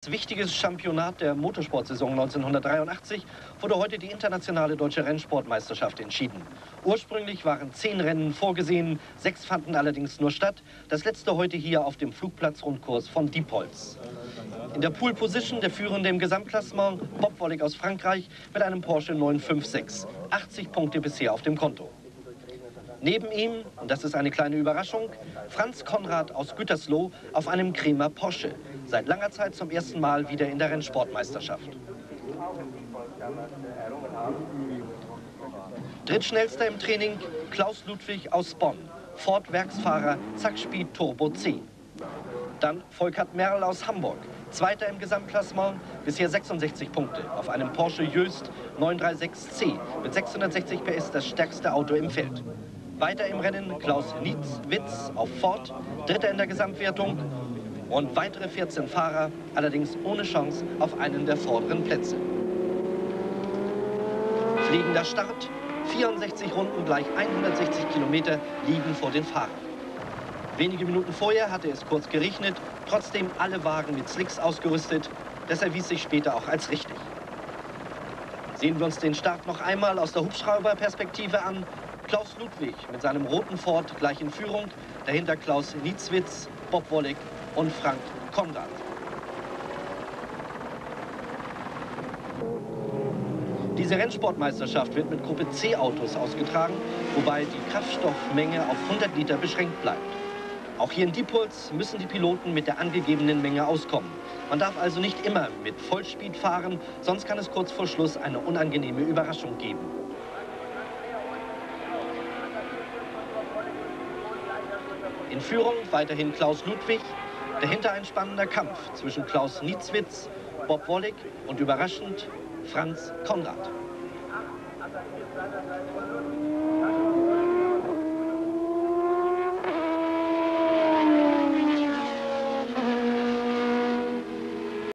wichtiges Championat der Motorsportsaison 1983 wurde heute die internationale deutsche Rennsportmeisterschaft entschieden. Ursprünglich waren 10 Rennen vorgesehen, 6 fanden allerdings nur statt. Das letzte heute hier auf dem Flugplatz-Rundkurs von Diepholz. In der Pole Position der Führende im Gesamtklassement, Bob Wollek aus Frankreich mit einem Porsche 956. 80 Punkte bisher auf dem Konto. Neben ihm, und das ist eine kleine Überraschung, Franz Konrad aus Gütersloh auf einem Kremer Porsche. Seit langer Zeit zum ersten Mal wieder in der Rennsportmeisterschaft. Drittschnellster im Training Klaus Ludwig aus Bonn. Ford-Werksfahrer Zackspeed Turbo C. Dann Volkert Merl aus Hamburg. Zweiter im Gesamtklassement, bisher 66 Punkte auf einem Porsche Jöst 936C mit 660 PS, das stärkste Auto im Feld. Weiter im Rennen Klaus Nietz-Witz auf Ford, Dritter in der Gesamtwertung und weitere 14 Fahrer, allerdings ohne Chance auf einen der vorderen Plätze. Fliegender Start, 64 Runden gleich 160 Kilometer liegen vor den Fahrern. Wenige Minuten vorher hatte es kurz geregnet, trotzdem alle Wagen mit Slicks ausgerüstet. Das erwies sich später auch als richtig. Sehen wir uns den Start noch einmal aus der Hubschrauberperspektive an. Klaus Ludwig mit seinem roten Ford gleich in Führung, dahinter Klaus Nietz-Witz, Bob Wollek und Frank Konrad. Diese Rennsportmeisterschaft wird mit Gruppe C Autos ausgetragen, wobei die Kraftstoffmenge auf 100 Liter beschränkt bleibt. Auch hier in Diepholz müssen die Piloten mit der angegebenen Menge auskommen. Man darf also nicht immer mit Vollspeed fahren, sonst kann es kurz vor Schluss eine unangenehme Überraschung geben. In Führung weiterhin Klaus Ludwig, dahinter ein spannender Kampf zwischen Klaus Nietz-Witz, Bob Wollek und überraschend Franz Konrad.